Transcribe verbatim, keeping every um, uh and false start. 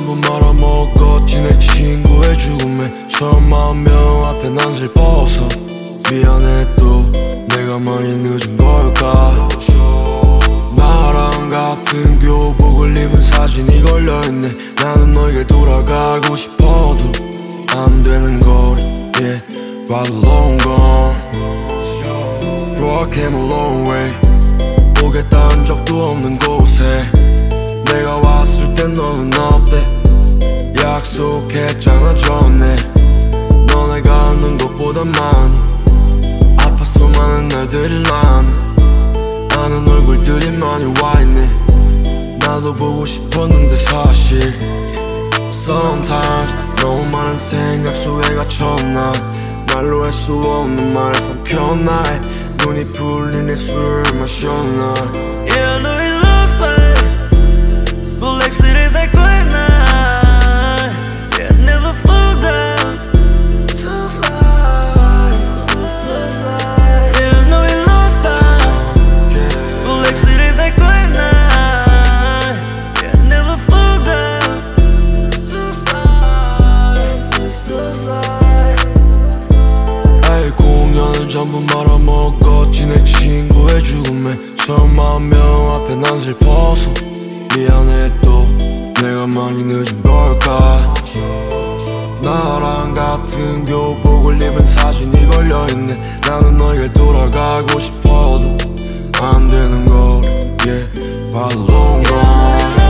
전부 말아먹었지 내 친구의 죽음에 천만 명 앞에 난 슬퍼서 미안해 또 내가 많이 늦은 걸까. 나랑 같은 교복을 입은 사진이 걸려있네. 나는 너에게 돌아가고 싶어도 안 되는 거리 yeah, right long gone. Bro I came a long way. 오겠다는 적도 없는 곳에 내가 왔을 땐 너는 어때. 약속했잖아 전에 너 내가 아는 것보다 많이 아파서 많은 날들이 많아. 아는 얼굴들이 많이 와있네. 나도 보고 싶었는데 사실 Sometimes 너무 많은 생각 속에 갇혔나. 말로 할 수 없는 말을 삼켰나. 눈이 풀린 내 술을 마셨나. Yeah I know it looks like but like cities are great night. Yeah I never fall down. Yeah I know it looks like but like cities are great night. Yeah I never fall down. 에이 공연은 전부 말아먹었지 내 친구의 죽음에 천만 명 앞에 난 슬퍼서 미안해 또 내가 많이 늦은 걸까. 나랑 같은 교복을 입은 사진이 걸려있네. 나는 너에게 돌아가고 싶어도 안 되는 거리 yeah, right long gone.